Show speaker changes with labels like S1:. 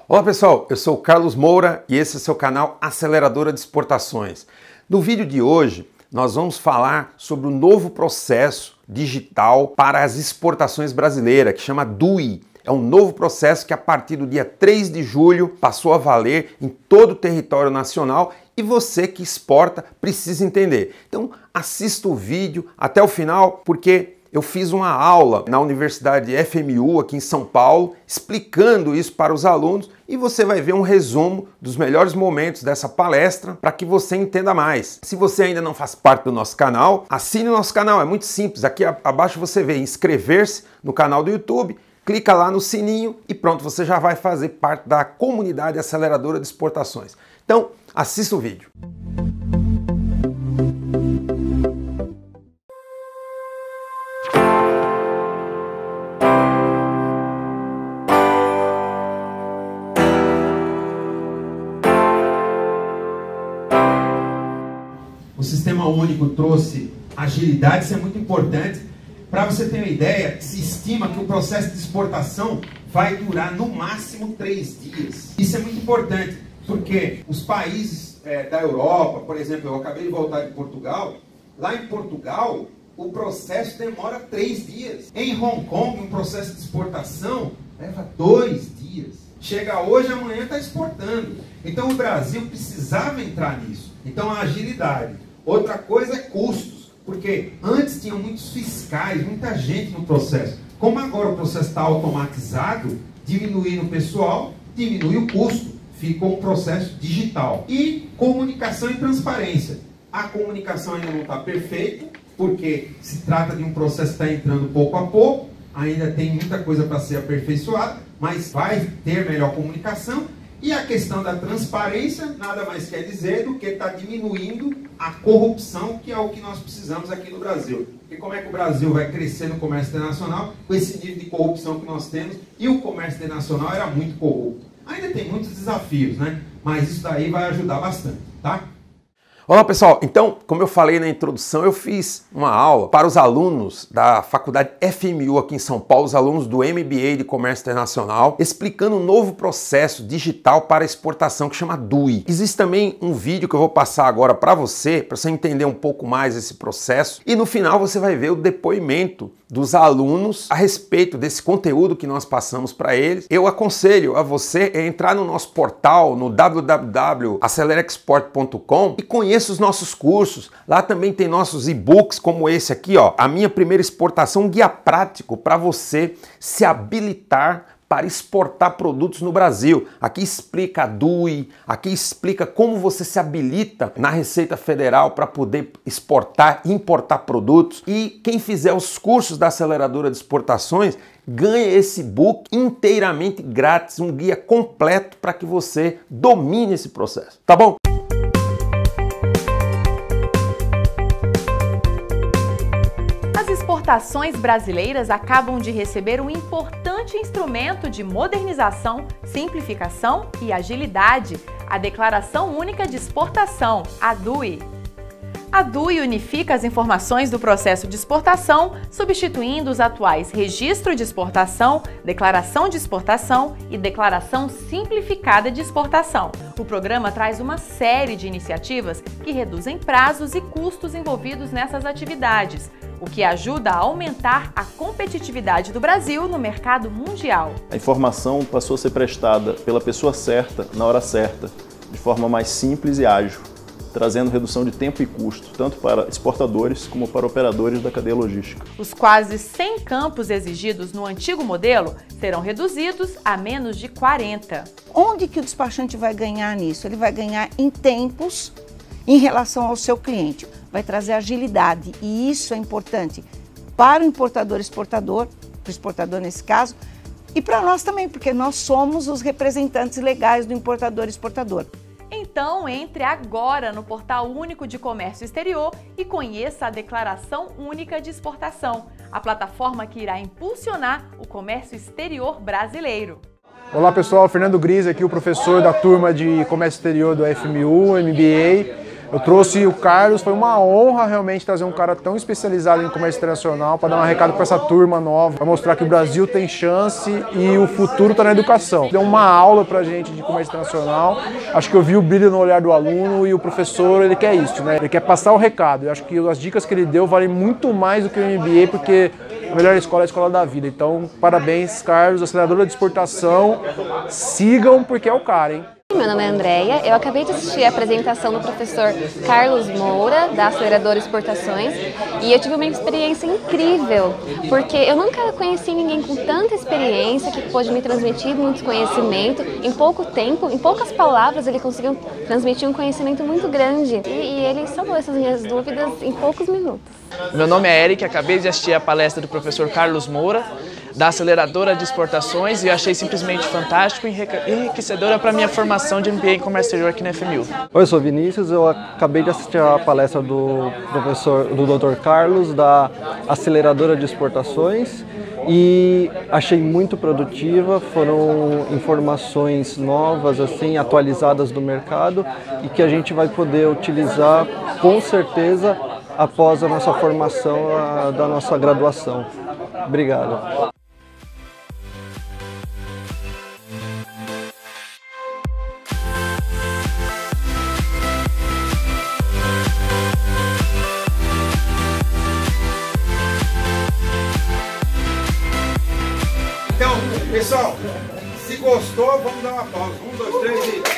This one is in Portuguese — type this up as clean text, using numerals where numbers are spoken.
S1: Olá pessoal, eu sou o Carlos Moura e esse é o seu canal Aceleradora de Exportações. No vídeo de hoje nós vamos falar sobre o novo processo digital para as exportações brasileiras, que chama DUI. É um novo processo que a partir do dia 3 de julho passou a valer em todo o território nacional e você que exporta precisa entender. Então assista o vídeo até o final porque eu fiz uma aula na Universidade FMU aqui em São Paulo explicando isso para os alunos e você vai ver um resumo dos melhores momentos dessa palestra para que você entenda mais. Se você ainda não faz parte do nosso canal, assine o nosso canal, é muito simples. Aqui abaixo você vê inscrever-se no canal do YouTube, clica lá no sininho e pronto, você já vai fazer parte da comunidade aceleradora de exportações. Então, assista o vídeo. O Sistema Único trouxe agilidade, isso é muito importante. Para você ter uma ideia, se estima que o processo de exportação vai durar no máximo 3 dias. Isso é muito importante, porque os países da Europa, por exemplo, eu acabei de voltar de Portugal, lá em Portugal o processo demora 3 dias. Em Hong Kong, um processo de exportação leva 2 dias. Chega hoje, amanhã está exportando. Então o Brasil precisava entrar nisso. Então a agilidade. Outra coisa é custos, porque antes tinha muitos fiscais, muita gente no processo. Como agora o processo está automatizado, diminuindo o pessoal, diminui o custo, fica um processo digital. E comunicação e transparência. A comunicação ainda não está perfeita, porque se trata de um processo que está entrando pouco a pouco, ainda tem muita coisa para ser aperfeiçoada, mas vai ter melhor comunicação. E a questão da transparência nada mais quer dizer do que está diminuindo a corrupção, que é o que nós precisamos aqui no Brasil. Porque como é que o Brasil vai crescer no comércio internacional com esse nível de corrupção que nós temos? E o comércio internacional era muito corrupto. Ainda tem muitos desafios, né? Mas isso daí vai ajudar bastante, tá? Olá pessoal, então, como eu falei na introdução, eu fiz uma aula para os alunos da Faculdade FMU aqui em São Paulo, os alunos do MBA de Comércio Internacional, explicando um novo processo digital para exportação que chama DUI. Existe também um vídeo que eu vou passar agora para você entender um pouco mais esse processo e no final você vai ver o depoimento dos alunos a respeito desse conteúdo que nós passamos para eles. Eu aconselho a você entrar no nosso portal no www.acelerexport.com e conheça os nossos cursos. Lá também tem nossos e-books como esse aqui, ó, A Minha Primeira Exportação, um guia prático para você se habilitar para exportar produtos no Brasil. Aqui explica a DUI, aqui explica como você se habilita na Receita Federal para poder exportar e importar produtos. E quem fizer os cursos da Aceleradora de Exportações ganha esse book inteiramente grátis, um guia completo para que você domine esse processo. Tá bom?
S2: As exportações brasileiras acabam de receber um importante instrumento de modernização, simplificação e agilidade, a Declaração Única de Exportação, a DUI. A DUI unifica as informações do processo de exportação, substituindo os atuais Registro de Exportação, Declaração de Exportação e Declaração Simplificada de Exportação. O programa traz uma série de iniciativas que reduzem prazos e custos envolvidos nessas atividades, o que ajuda a aumentar a competitividade do Brasil no mercado mundial.
S3: A informação passou a ser prestada pela pessoa certa, na hora certa, de forma mais simples e ágil, trazendo redução de tempo e custo, tanto para exportadores como para operadores da cadeia logística.
S2: Os quase 100 campos exigidos no antigo modelo serão reduzidos a menos de 40.
S4: Onde que o despachante vai ganhar nisso? Ele vai ganhar em tempos em relação ao seu cliente. Vai trazer agilidade e isso é importante para o importador e exportador, para o exportador nesse caso, e para nós também, porque nós somos os representantes legais do importador e exportador.
S2: Então, entre agora no Portal Único de Comércio Exterior e conheça a Declaração Única de Exportação, a plataforma que irá impulsionar o comércio exterior brasileiro.
S5: Olá pessoal, Fernando Gris aqui, o professor da turma de Comércio Exterior do FMU, MBA. Eu trouxe o Carlos, foi uma honra realmente trazer um cara tão especializado em comércio internacional para dar um recado para essa turma nova, para mostrar que o Brasil tem chance e o futuro está na educação. Deu uma aula pra gente de comércio internacional, acho que eu vi o brilho no olhar do aluno e o professor, ele quer isso, né? Ele quer passar o recado. Eu acho que as dicas que ele deu valem muito mais do que o MBA, porque a melhor escola é a escola da vida. Então, parabéns, Carlos, aceleradora de exportação, sigam porque é o cara, hein?
S6: Meu nome é Andréia, eu acabei de assistir a apresentação do professor Carlos Moura, da Aceleradora Exportações, e eu tive uma experiência incrível, porque eu nunca conheci ninguém com tanta experiência que pôde me transmitir muito conhecimento. Em pouco tempo, em poucas palavras, ele conseguiu transmitir um conhecimento muito grande, e ele salvou essas minhas dúvidas em poucos minutos.
S7: Meu nome é Eric, acabei de assistir a palestra do professor Carlos Moura, da Aceleradora de Exportações, e eu achei simplesmente fantástico e enriquecedora para a minha formação de MBA em Comércio Exterior aqui na FMU.
S8: Oi, eu sou Vinícius, eu acabei de assistir a palestra do Dr. Carlos, da Aceleradora de Exportações, e achei muito produtiva, foram informações novas, assim, atualizadas do mercado e que a gente vai poder utilizar com certeza após a nossa formação da nossa graduação. Obrigado.
S1: Então, pessoal, se gostou, vamos dar uma pausa. 1, 2, 3 e...